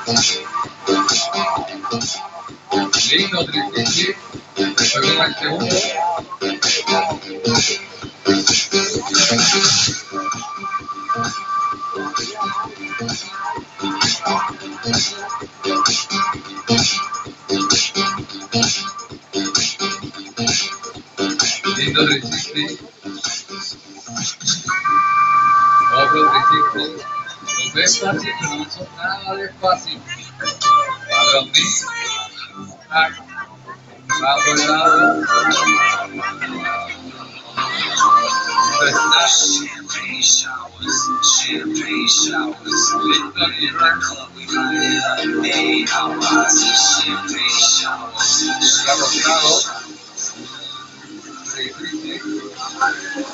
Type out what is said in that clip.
Lindo 360. Después viene el segundo. Lindo 360. Otro 360. Los ves fácil, pero no son nada de fácil. Para mí. Va por el lado. Champagne showers. Listo, y run. Club, we light it up. 8 hours of champagne showers. Está acostado. 360.